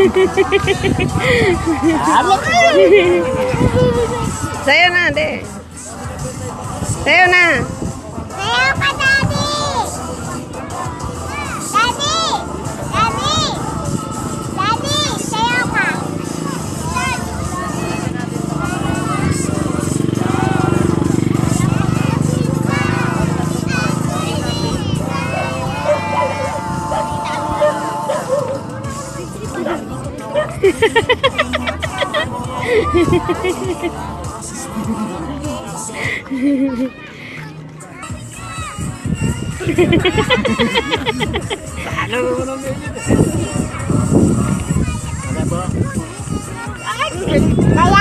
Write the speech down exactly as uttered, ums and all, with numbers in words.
Sayo na, de. Sayo na. Sayo ka, Daddy. Daddy. Daddy. Daddy, sayo ka. Kaya